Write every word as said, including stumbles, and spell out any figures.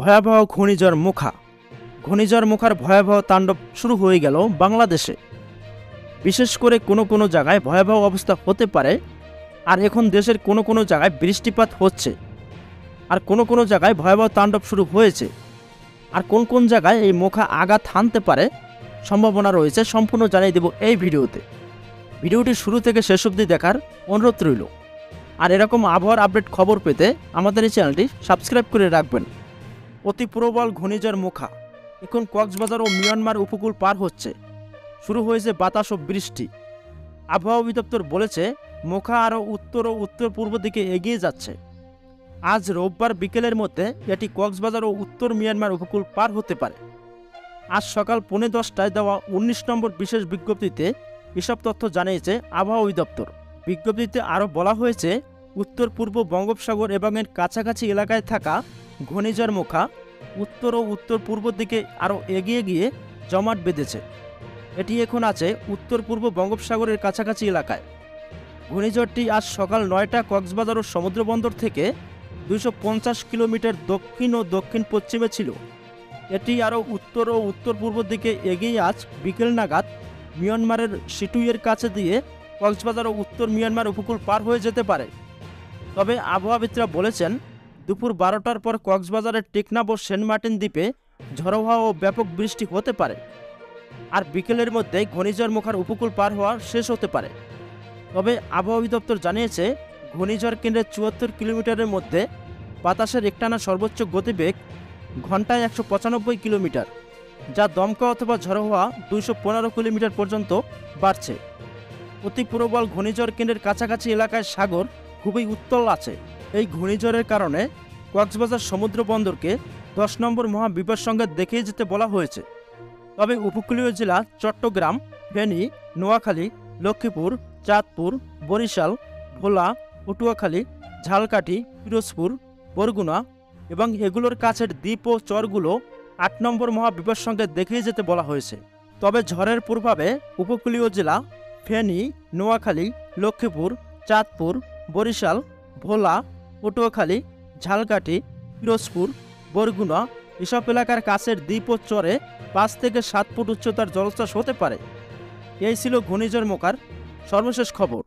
ভয়াবহ ঘূর্ণিঝড় মোখা। ঘূর্ণিঝড় মোখার ভয়াবহ তাণ্ডব শুরু হয়ে গেল বাংলাদেশে। বিশেষ করে কোনো কোনো জায়গায় ভয়াবহ অবস্থা হতে পারে। আর এখন দেশের কোনো কোনো জায়গায় বৃষ্টিপাত হচ্ছে, আর কোনো কোনো জায়গায় ভয়াবহ তাণ্ডব শুরু হয়েছে। আর কোন কোন জায়গায় এই মোখা আঘাত হানতে পারে সম্ভাবনা রয়েছে সম্পূর্ণ জানিয়ে দেব এই ভিডিওতে। ভিডিওটি শুরু থেকে শেষ অবধি দেখার অনুরোধ রইল। আর এরকম আবহাওয়ার আপডেট খবর পেতে আমাদের এই চ্যানেলটি সাবস্ক্রাইব করে রাখবেন। অতি প্রবল ঘূর্ণিঝড় মোখা এখন কক্সবাজার ও মিয়ানমার উপকূল পার হচ্ছে। শুরু হয়েছে বাতাস ও বৃষ্টি। আবহাওয়া অধিদপ্তর বলেছে মোখা আরও উত্তর ও উত্তর পূর্ব দিকে এগিয়ে যাচ্ছে। আজ রোববার বিকেলের মধ্যে এটি কক্সবাজার ও উত্তর মিয়ানমার উপকূল পার হতে পারে। আজ সকাল পৌনে দশটায় দেওয়া উনিশ নম্বর বিশেষ বিজ্ঞপ্তিতে এসব তথ্য জানিয়েছে আবহাওয়া অধিদপ্তর। বিজ্ঞপ্তিতে আরও বলা হয়েছে উত্তর পূর্ব বঙ্গোপসাগর এবং এর কাছাকাছি এলাকায় থাকা ঘূর্ণিঝড় মোখা উত্তর ও উত্তর পূর্ব দিকে আরও এগিয়ে গিয়ে জমাট বেঁধেছে। এটি এখন আছে উত্তর পূর্ব বঙ্গোপসাগরের কাছাকাছি এলাকায়। ঘূর্ণিঝড়টি আজ সকাল নয়টা কক্সবাজার ও সমুদ্রবন্দর থেকে দুইশো পঞ্চাশ কিলোমিটার দক্ষিণ ও দক্ষিণ পশ্চিমে ছিল। এটি আরও উত্তর ও উত্তর পূর্ব দিকে এগিয়ে আজ বিকেল নাগাদ মিয়ানমারের সিটুইয়ের কাছে দিয়ে কক্সবাজার ও উত্তর মিয়ানমার উপকূল পার হয়ে যেতে পারে। তবে আবহাওয়াবিদরা বলেছেন দুপুর বারোটার পর কক্সবাজারের টেকনাফ ও সেন্ট মার্টিন দ্বীপে ঝড়ো হাওয়া ও ব্যাপক বৃষ্টি হতে পারে। আর বিকেলের মধ্যে ঘূর্ণিঝড় মোখার উপকূল পার হওয়া শেষ হতে পারে। তবে আবহাওয়া অধিদপ্তর জানিয়েছে ঘূর্ণিঝড় কেন্দ্রের চুয়াত্তর কিলোমিটারের মধ্যে বাতাসের একটানা সর্বোচ্চ গতিবেগ ঘন্টায় একশো পঁচানব্বই কিলোমিটার, যা দমকা অথবা ঝড়ো হওয়া দুইশো পনেরো কিলোমিটার পর্যন্ত বাড়ছে। অতি প্রবল ঘূর্ণিঝড় কেন্দ্রের কাছাকাছি এলাকায় সাগর খুবই উত্তাল আছে। এই ঘূর্ণিঝড়ের কারণে কক্সবাজার সমুদ্র বন্দরকে দশ নম্বর মহাবিপদ সংকেত দেখিয়ে যেতে বলা হয়েছে। তবে উপকূলীয় জেলা চট্টগ্রাম, ফেনী, নোয়াখালী, লক্ষ্মীপুর, চাঁদপুর, বরিশাল, ভোলা, পটুয়াখালী, ঝালকাঠি, পিরোজপুর, বরগুনা এবং এগুলোর কাছের দ্বীপ ও চরগুলো আট নম্বর মহাবিপদ সংকেত দেখিয়ে যেতে বলা হয়েছে। তবে ঝড়ের প্রভাবে উপকূলীয় জেলা ফেনী, নোয়াখালী, লক্ষ্মীপুর, চাঁদপুর, বরিশাল, ভোলা, পটুয়াখালী, ঝালকাঠি, পিরোজপুর, বরগুনা এসব এলাকার কাছের দ্বীপ ও চরে পাঁচ থেকে সাত ফুট উচ্চতার জলোচ্ছ্বাস হতে পারে। এই ছিল ঘূর্ণিঝড় মোখার সর্বশেষ খবর।